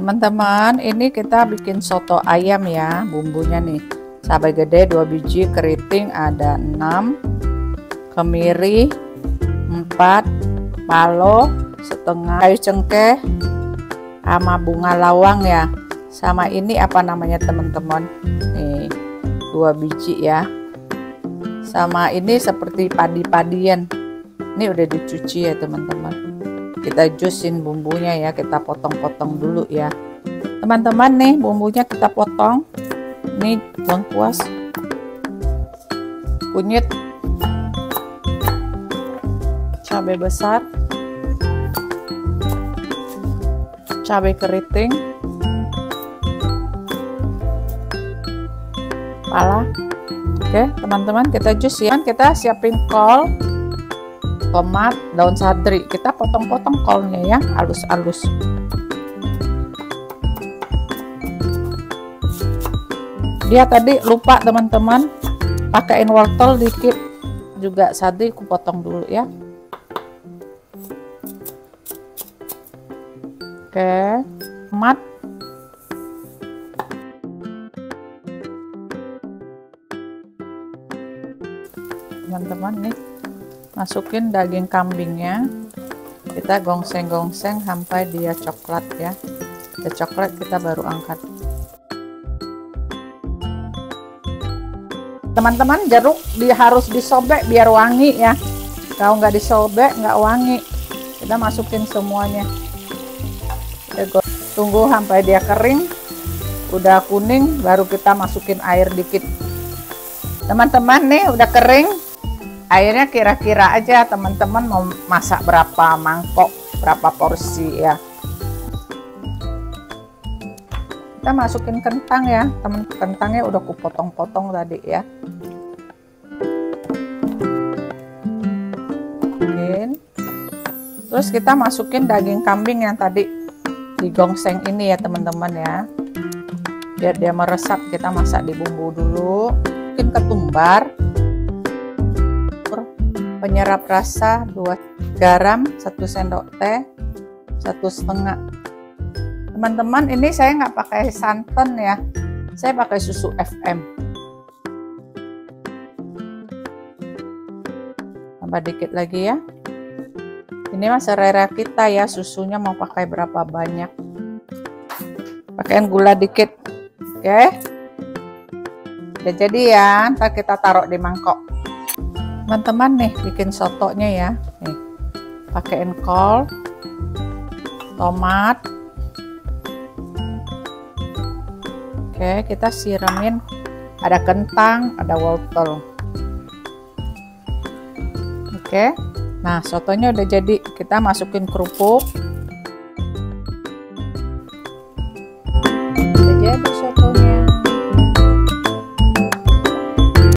Teman-teman, ini kita bikin soto ayam ya. Bumbunya nih, cabai gede 2 biji, keriting ada 6, kemiri 4, palo setengah, kayu cengkeh sama bunga lawang ya. Sama ini apa namanya teman-teman, nih 2 biji ya. Sama ini seperti padi-padian, ini udah dicuci ya teman-teman. Kita jusin bumbunya ya, kita potong-potong dulu ya teman-teman. Nih bumbunya kita potong, nih lengkuas, kunyit, cabai besar, cabai keriting, pala. Oke teman-teman, kita jus ya. Kita siapin kol, tomat, daun seledri. Kita potong-potong kolnya ya, halus-halus. Dia tadi lupa teman-teman, pakaiin wortel dikit juga, seledri aku potong dulu ya. Oke, tomat, teman-teman. Nih masukin daging kambingnya, kita gongseng-gongseng sampai dia coklat ya. Udah coklat kita baru angkat. Teman-teman, jeruk harus disobek biar wangi ya. Kalau nggak disobek nggak wangi. Kita masukin semuanya. Kita tunggu sampai dia kering, udah kuning, baru kita masukin air dikit. Teman-teman, nih udah kering. Airnya kira-kira aja teman-teman mau masak berapa mangkok, berapa porsi ya. Kita masukin kentang ya teman, kentangnya udah kupotong-potong tadi ya. Terus kita masukin daging kambing yang tadi digongseng ini ya teman-teman ya, biar dia meresap. Kita masak di bumbu dulu. Masukin ketumbar, penyerap rasa 2, garam 1 sendok teh 1,5. Teman-teman, ini saya nggak pakai santan ya, saya pakai susu FM. Tambah dikit lagi ya. Ini mah selera kita ya, susunya mau pakai berapa banyak. Pakaiin gula dikit. Oke, udah jadi ya, ntar kita taruh di mangkok. Teman-teman, nih bikin sotonya ya. Nih pakaiin kol, tomat. Oke, kita siramin, ada kentang, ada wortel. Oke, nah sotonya udah jadi. Kita masukin kerupuk. Udah jadi soto.